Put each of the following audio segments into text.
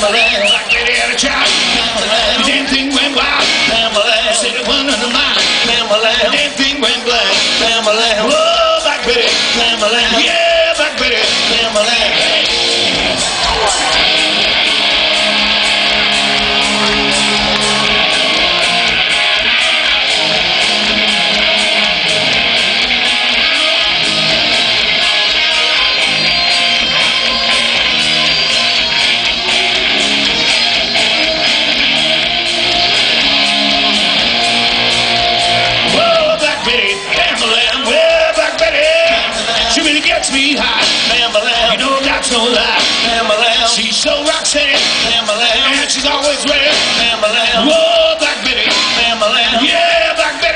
Black Betty had a child. The damn thing went wild. I said it wasn't under mine. The damn thing went black. Whoa, Black Betty. Yeah, Black Betty. Gets me high, you know that's no lie. She's so rock steady, and she's always ready. Whoa, Black Betty, yeah, Black Betty.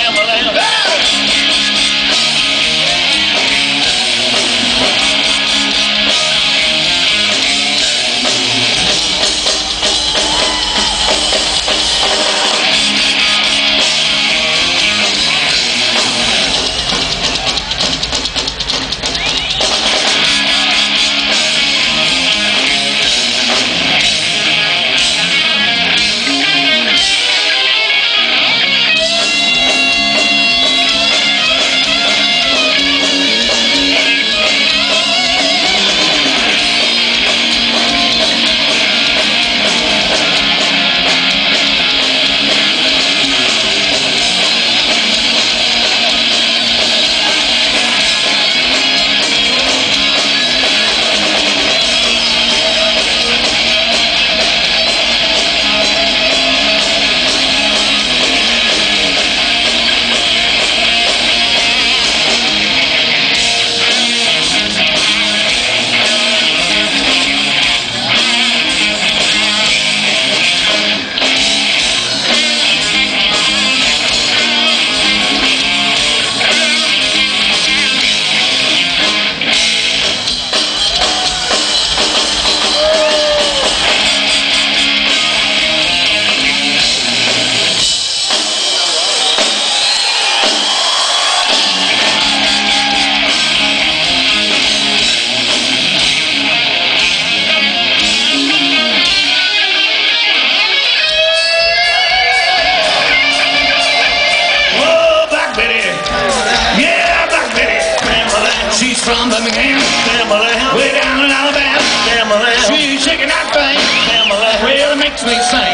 From Birmingham, way down in Alabama, she's shaking that thing, well, it makes me sing.